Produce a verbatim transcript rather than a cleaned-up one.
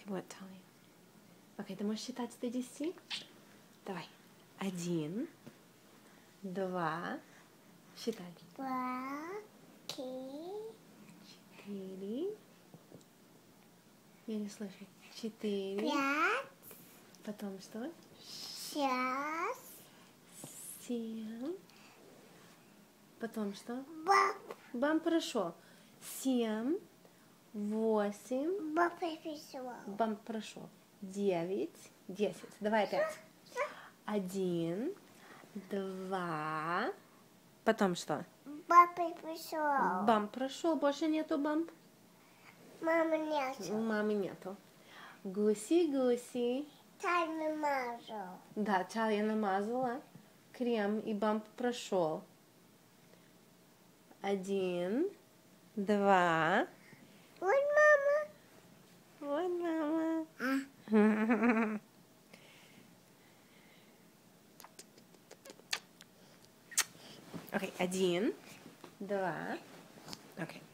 Вот, Таня. Окей, ты можешь считать до десяти? Давай. Один, два, считай. Два, три, Четыре. Я не слышу. Четыре. пять, Потом что? шесть, Семь. Потом что? баб, Бам прошел. Семь. Восемь. баб пришел. Бам прошел. Девять. Десять. Давай опять. Один. Два. Потом что? Баб пришел. Бам прошел. Больше нету бамп. Мама нет. У мамы нету. Гуси-гуси. Тайна мажу. Да, чай я намазала. Крем и бамп прошел. Один. Два. Вот мама. Вот мама. А. Окей, один. Два. Окей.